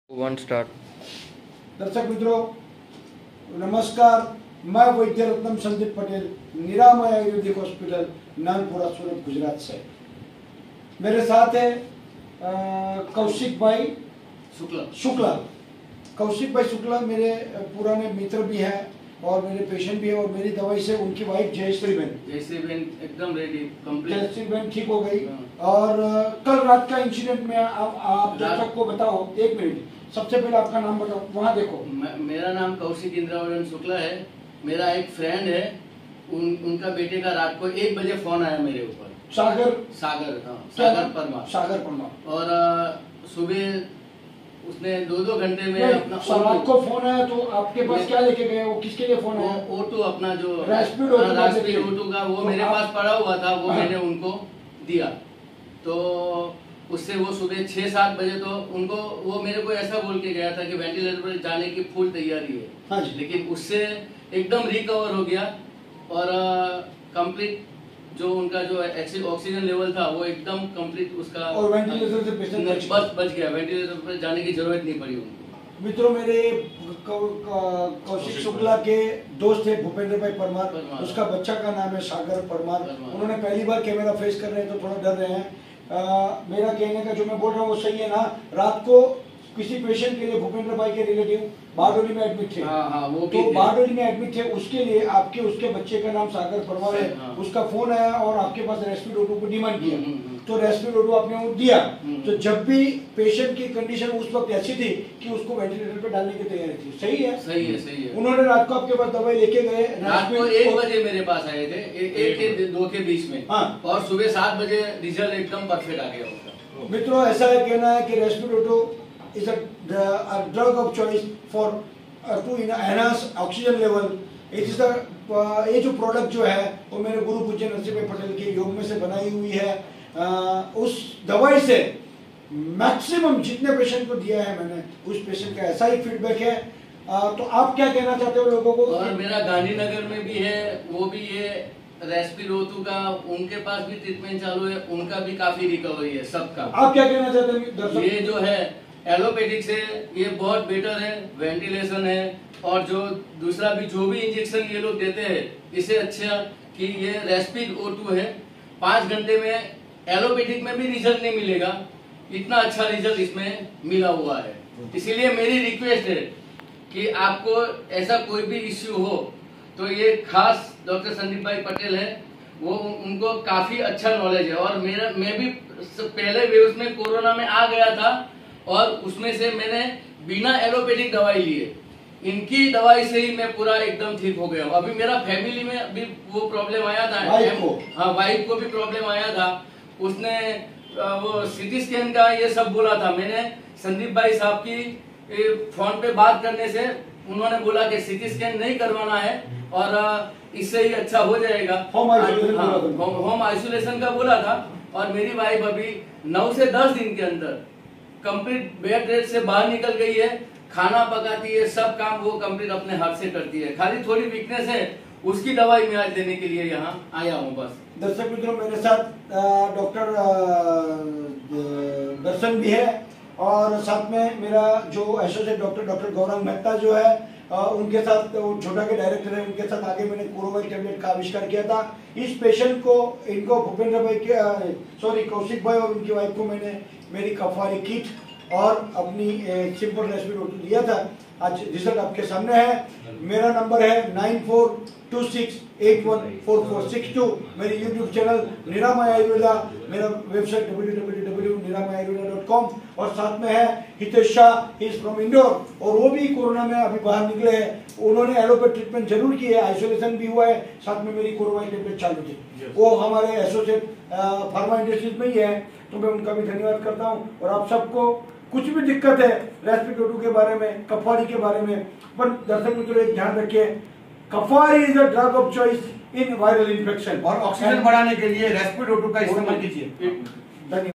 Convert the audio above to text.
One start. दर्शक मित्रों नमस्कार, मैं वैद्य रत्नम संदीप पटेल, निरामय आयुर्वेदिक हॉस्पिटल नानपुरा सूरत गुजरात से। मेरे साथ है कौशिक भाई शुक्ला। कौशिक भाई शुक्ला मेरे पुराने मित्र भी हैं और मेरे पेशेंट भी है और मेरी दवाई से उनकी वाइफ जयश्री बहन एकदम रेडी कंप्लीट। जयश्री बहन ठीक हो गई। और कल रात का इंसिडेंट में आप दर्शक को बताओ। एक मिनट, सबसे पहले आपका नाम बताओ, वहाँ देखो। मेरा नाम कौशिक इंद्रावरण शुक्ला है। मेरा एक फ्रेंड है, उनका बेटे का रात को 1 बजे फोन आया मेरे ऊपर। सागर परमार। और सुबह उसने 2 घंटे में अपना रात को फोन आया तो आपके पास क्या लेके गए? वो किसके लिए फोन आया? O2 अपना जो रैस्पिड O2 का वो मेरे पास पड़ा हुआ था, वो मैंने उनको दिया। तो उससे वो सुबह 6-7 बजे तो उनको वो मेरे को ऐसा बोल के गया था कि वेंटिलेटर पर जाने की फुल तैयारी है। हाँ, लेकिन उससे एकदम रिकवर हो गया और कंप्लीट जो उनका जो ऑक्सीजन लेवल था वो एकदम कंप्लीट उसका और वेंटिलेटर से पेशेंट बच गया। वेंटिलेटर पर जाने की जरूरत नहीं पड़ी उनको। मित्रों, मेरे कौशिक शुक्ला के दोस्त है भूपेंद्र भाई परमार। उसका बच्चा का नाम है सागर परमार। उन्होंने पहली बार कैमरा फेस कर रहे हैं तो थोड़ा डर रहे हैं। मेरा कहने का जो मैं बोल रहा हूँ वो सही है ना? रात को किसी पेशेंट के लिए भूपेंद्र भाई के रिलेटिव बारडोली में एडमिट थे। वो तो बारडोली में एडमिट थे, उसके लिए आपके उसके बच्चे का नाम सागर परमार है। उसका फोन आया और आपके पास रेस्पिड O2 को डिमांड किया। तो रेस्पिड O2 आपने वो दिया। तो जब भी पेशेंट की कंडीशन उस वक्त ऐसी थी कि उसको वेंटिलेटर पे डालने की तैयारी थी। सही है? सही है। उन्होंने रात को आपके पास दवाई लेके गए। रात को 1 बजे मेरे पास आए थे, 1 के 2 के बीच में। और सुबह 7 बजे रिजल्ट एकदम परफेक्ट आ गया उनका। मित्रों, ऐसा है कहना है कि रेस्पिड O2 is a drug of choice for to enhance oxygen level. It is the ये जो प्रोडक्ट जो है वो मेरे गुरु पूज्य नरसिंह भाई पटेल के योग में से बनाई हुई है। उस दवाई से मैक्सिमम जितने पेशेंट को दिया है मैंने, उस पेशेंट का ऐसा ही फीडबैक है। तो आप क्या कहना चाहते हो लोगों को? और मेरा गांधीनगर में भी है, वो भी ये रेस्पिड O2 का उनके पास भी ट्रीटमेंट चालू है, उनका भी काफी रिकवरी है सबका। आप क्या कहना चाहते हैं दर्शक? ये जो है एलोपैथिक से ये बहुत बेटर है, वेंटिलेशन है और जो दूसरा भी जो भी इंजेक्शन ये लोग देते हैं इससे अच्छा कि ये रेस्पिड O2 है। 5 घंटे में एलोपैथिक में भी रिजल्ट नहीं मिलेगा, इतना अच्छा रिजल्ट इसमें मिला हुआ है। इसीलिए मेरी रिक्वेस्ट है कि आपको ऐसा कोई भी इश्यू हो तो ये खास डॉक्टर संदीप भाई पटेल है, वो उनको काफी अच्छा नॉलेज है। और मैं भी पहले वेव्स में कोरोना में आ गया था और उसमें से मैंने बिना एलोपैथिक दवाई लिए, इनकी दवाई से ही मैं पूरा एकदम ठीक हो गया हूँ। अभी मेरा फैमिली में भी वो प्रॉब्लम आया था, वाइफ को भी प्रॉब्लम आया था। उसने वो सिटी स्कैन का ये सब बोला था। मैंने संदीप भाई साहब की फोन पे बात करने से उन्होंने बोला कि सिटी स्कैन नहीं करवाना है और इससे ही अच्छा हो जाएगा। होम आइसोलेशन का बोला था। और मेरी वाइफ अभी 9 से 10 दिन के अंदर कंप्लीट बेड रेस्ट से बाहर निकल गई है, खाना पकाती है, सब काम वो कंप्लीट अपने हाथ से करती है। खाली थोड़ी वीकनेस है, उसकी दवाई मैं आज देने के लिए यहाँ आया हूँ बस। दर्शक मित्रों, मेरे साथ डॉक्टर दर्शन भी है और साथ में मेरा जो एसोसिएट डॉक्टर गौरंग मेहता जो है उनके साथ, वो छोटा के डायरेक्टर है, उनके साथ आगे मैंने कोरोवाई टेबलेट का आविष्कार किया था। इस पेशेंट को, इनको भूपेंद्र भाई के कौशिक भाई और उनकी वाइफ को मैंने मेरी कफवारी किट और अपनी सिंपल रेस्पिड O2 दिया था। आज रिजल्ट आपके सामने है। मेरा नंबर है 9426814462। मेरी यूट्यूब चैनल निरामय आयुर्वेदा, मेरा वेबसाइट www.niramaayurveda.com और साथ में है हितेश शाह, इज फ्रॉम इंदौर और वो भी कोरोना में अभी बाहर निकले हैं। उन्होंने एलोपैथ ट्रीटमेंट जरूर की है, आइसोलेशन भी हुआ है, साथ में मेरी कोरोना टेबलेट चालू थी। वो हमारे एसोसिएट फार्मा इंडस्ट्रीज में ही है, तो मैं उनका भी धन्यवाद करता हूँ। और आप सबको कुछ भी दिक्कत है रेस्पिड O2 के बारे में, कफवारी के बारे में, पर दर्शक मित्रों एक ध्यान रखिए, Kaphvari is a drug of choice in viral infection. और ऑक्सीजन बढ़ाने के लिए रेस्पिड O2 का इस्तेमाल कीजिए। धन्यवाद।